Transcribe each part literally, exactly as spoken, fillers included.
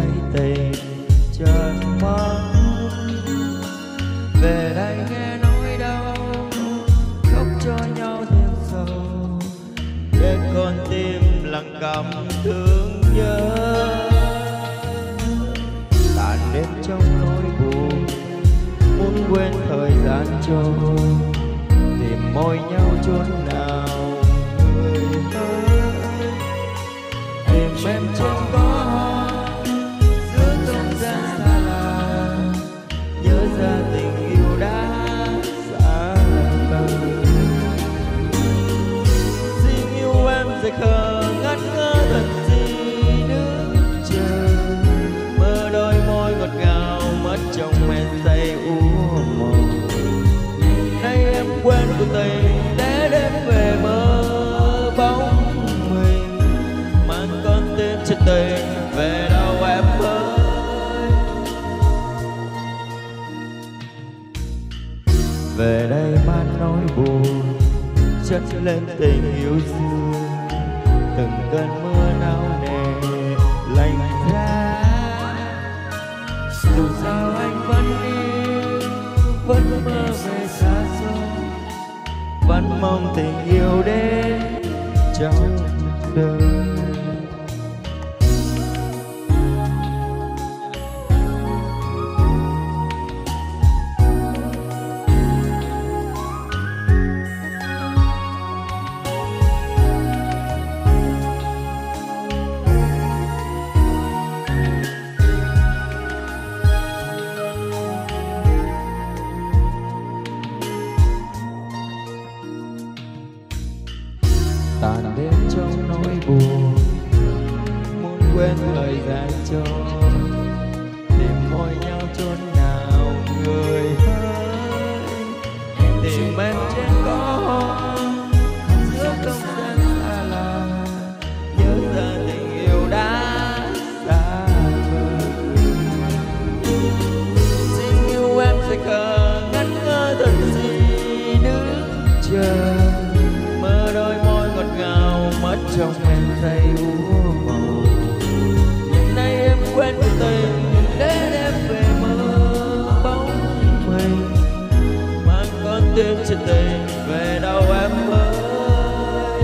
thấy tình chân mất. Về đây nghe nỗi đau, khóc cho nhau thêm sâu, để con tim lặng căm thương nhớ. Tàn đêm trong nỗi buồn, muốn quên thời gian trôi, tìm môi nhau chốn nào người ơi. Tìm em trên có hoa, giữa không gian xa lạ, nhớ ra tình yêu đã xa vời. Xin yêu em dại khờ ngắt ngơ thật gì đứng chờ, mơ đôi môi ngọt ngào mất trong men say úa màu. Nay em quên cuộc tình để đêm về mơ bóng mình, mang con tim chân tình về đâu em ơi. Về đây mang nỗi buồn chất lên tình yêu xưa, từng cơn mưa nao nề lạnh giá. Dù sao anh vẫn yêu, vẫn mơ về xa xôi, vẫn mong tình yêu đến trong đời. Tàn đêm trong nỗi buồn, muốn quên thời gian trôi, tìm môi nhau chốn nào người ơi. Tìm em trên có hoa, giữa không gian xa lạ, nhớ ra tình yêu đã xa vời. Xin yêu em dại khờ ngắt ngơ thật gì đứng chờ, mơ đôi môi ngọt ngào mất trong men say úa màu. Nay em quên cuộc tình để em về mơ bóng mình, mang con tim chân tình về đâu em ơi.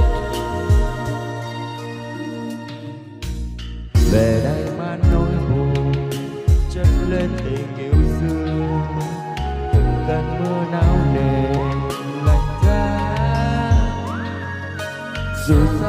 Về đây mang nỗi buồn chất lên tình yêu xưa, từng cơn mưa nao nề lạnh giá. Dù